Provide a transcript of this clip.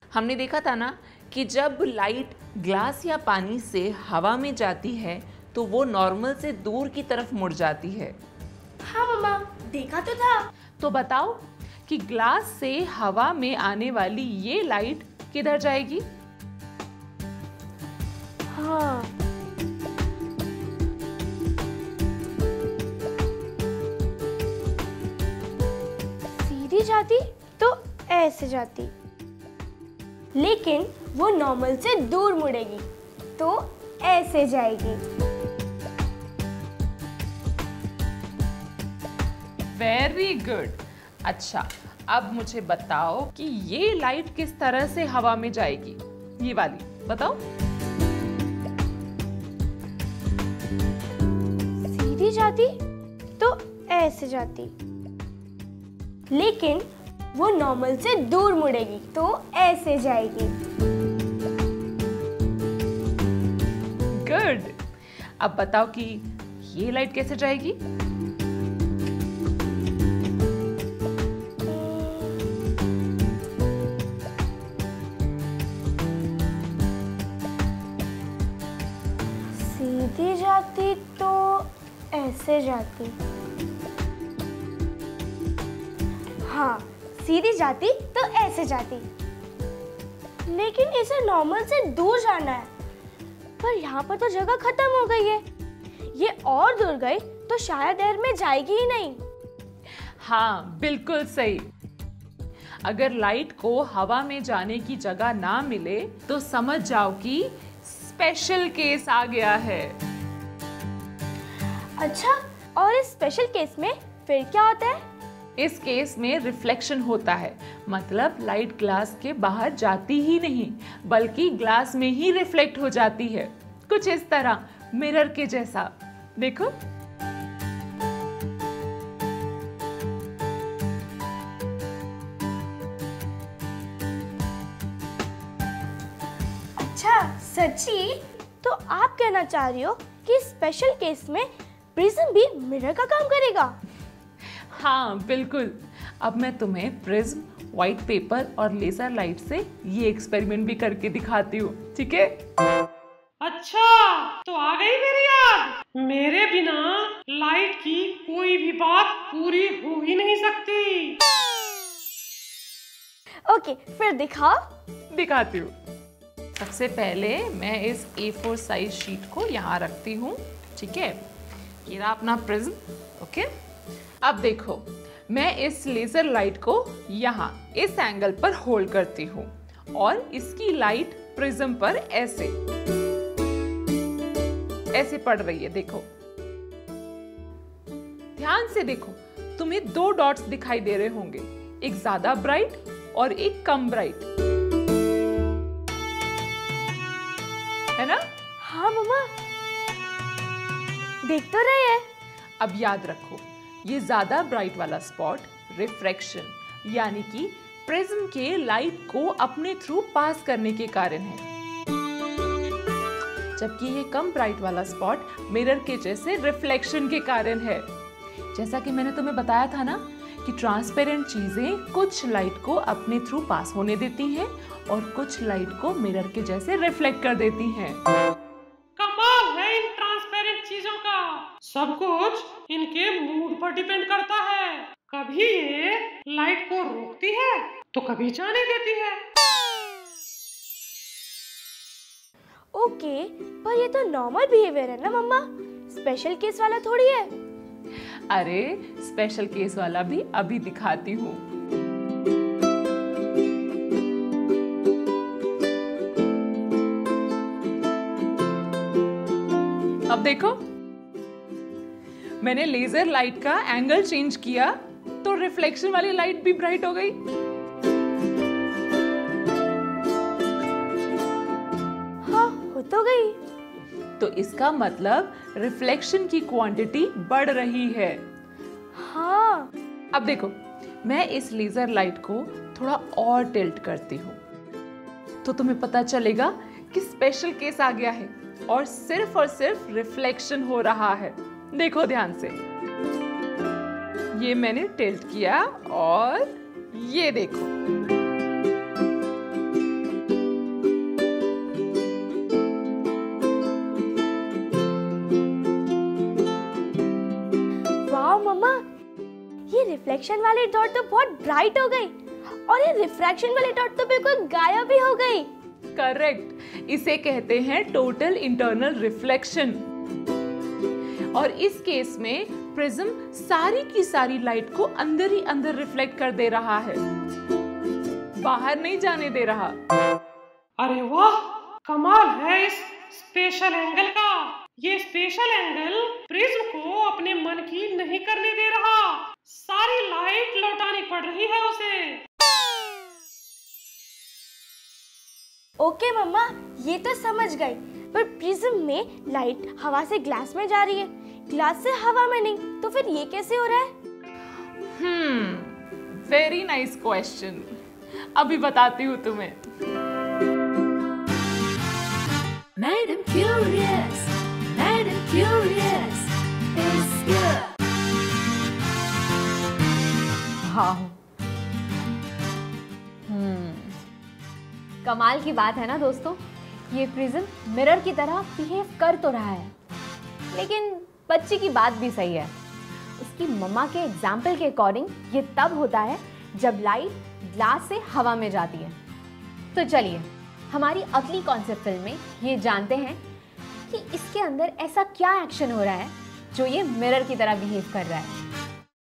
हमने देखा था ना कि जब लाइट ग्लास या पानी से हवा में जाती है तो वो नॉर्मल से दूर की तरफ मुड़ जाती है। हाँ मम्मा, देखा तो था। तो बताओ कि ग्लास से हवा में आने वाली ये लाइट किधर जाएगी? हाँ, सीधी जाती तो ऐसे जाती, लेकिन वो नॉर्मल से दूर मुड़ेगी तो ऐसे जाएगी। Very good. अच्छा, अब मुझे बताओ कि ये लाइट किस तरह से हवा में जाएगी? ये वाली बताओ। सीधी जाती तो ऐसे जाती, लेकिन वो नॉर्मल से दूर मुड़ेगी तो ऐसे जाएगी। गुड। अब बताओ कि ये लाइट कैसे जाएगी? सीधी जाती तो ऐसे जाती। हाँ, सीधी जाती तो ऐसे जाती, लेकिन इसे नॉर्मल से दूर जाना है, पर यहाँ पर तो जगह खत्म हो गई है। ये और दूर गई तो शायद एयर में जाएगी ही नहीं। हाँ, बिल्कुल सही। अगर लाइट को हवा में जाने की जगह ना मिले तो समझ जाओ कि स्पेशल केस आ गया है। अच्छा, और इस स्पेशल केस में फिर क्या होता है? इस केस में रिफ्लेक्शन होता है, मतलब लाइट ग्लास के बाहर जाती ही नहीं बल्कि ग्लास में ही रिफ्लेक्ट हो जाती है, कुछ इस तरह मिरर के जैसा। देखो। अच्छा, सच्ची? तो आप कहना चाह रही हो कि स्पेशल केस में प्रिज्म भी मिरर का काम करेगा? हाँ, बिल्कुल। अब मैं तुम्हें प्रिज्म, व्हाइट पेपर और लेजर लाइट से ये एक्सपेरिमेंट भी करके दिखाती हूँ, ठीक है? अच्छा, तो आ गई मेरी याद। मेरे बिना लाइट की कोई भी बात पूरी हो ही नहीं सकती। ओके, फिर दिखाओ। दिखाती हूँ। सबसे पहले मैं इस A4 साइज शीट को यहाँ रखती हूँ, ठीक है? ये रहा अपना प्रिज्म, ओके? अब देखो, मैं इस लेजर लाइट को यहाँ इस एंगल पर होल्ड करती हूँ और इसकी लाइट प्रिज्म पर ऐसे पड़ रही है। देखो, ध्यान से देखो, तुम्हें दो डॉट्स दिखाई दे रहे होंगे, एक ज्यादा ब्राइट और एक कम ब्राइट, है ना? हाँ मम्मा, देख तो रही है। अब याद रखो, ये ज्यादा ब्राइट वाला स्पॉट रिफ्रैक्शन यानी कि प्रिज्म के लाइट को अपने थ्रू पास करने के कारण है, जबकि ये कम ब्राइट वाला स्पॉट मिरर के जैसे रिफ्लेक्शन के कारण है। जैसा कि मैंने तुम्हें बताया था ना कि ट्रांसपेरेंट चीजें कुछ लाइट को अपने थ्रू पास होने देती हैं और कुछ लाइट को मिरर के जैसे रिफ्लेक्ट कर देती हैं। कमाल है इन ट्रांसपेरेंट चीजों का। सब कुछ इनके मूड पर डिपेंड करता है। कभी ये लाइट को रोकती है तो कभी जाने देती है। ओके, पर ये तो नॉर्मल बिहेवियर है ना मम्मा, स्पेशल केस वाला थोड़ी है। अरे, स्पेशल केस वाला भी अभी दिखाती हूँ। अब देखो, मैंने लेजर लाइट का एंगल चेंज किया तो रिफ्लेक्शन वाली लाइट भी ब्राइट हो गई। हाँ, हो तो गई। तो इसका मतलब रिफ्लेक्शन की क्वांटिटी बढ़ रही है। हाँ। अब देखो, मैं इस लेजर लाइट को थोड़ा और टिल्ट करती हूँ तो तुम्हें पता चलेगा कि स्पेशल केस आ गया है और सिर्फ रिफ्लेक्शन हो रहा है। देखो ध्यान से, ये मैंने टिल्ट किया और ये देखो, ये रिफ्लेक्शन वाली डॉट तो बहुत ब्राइट हो गई और ये रिफ्रैक्शन वाली डॉट तो बिल्कुल गायब ही हो गई। करेक्ट, इसे कहते हैं टोटल इंटरनल रिफ्लेक्शन। और इस केस में प्रिज्म सारी की सारी लाइट को अंदर ही अंदर रिफ्लेक्ट कर दे रहा है, बाहर नहीं जाने दे रहा। अरे वाह, कमाल है इस स्पेशल एंगल का। ये स्पेशल एंगल प्रिज्म को अपने मन की नहीं करने दे रहा, सारी लाइट लौटानी पड़ रही है उसे। ओके मम्मा, ये तो समझ गई, पर प्रिज्म में लाइट हवा से ग्लास में जा रही है, ग्लास से हवा में नहीं, तो फिर ये कैसे हो रहा है? वेरी नाइस क्वेश्चन, अभी बताती हूँ तुम्हें। Madam Curious is here. हाँ, कमाल की बात है ना दोस्तों, ये प्रिज्म मिरर की तरह बिहेव कर तो रहा है, लेकिन बच्ची की बात भी सही है। उसकी मम्मा के एग्जाम्पल के अकॉर्डिंग ये तब होता है जब लाइट ग्लास से हवा में जाती है। तो चलिए हमारी अगली कॉन्सेप्ट फिल्म में ये जानते हैं कि इसके अंदर ऐसा क्या एक्शन हो रहा है जो ये मिरर की तरह बिहेव कर रहा है।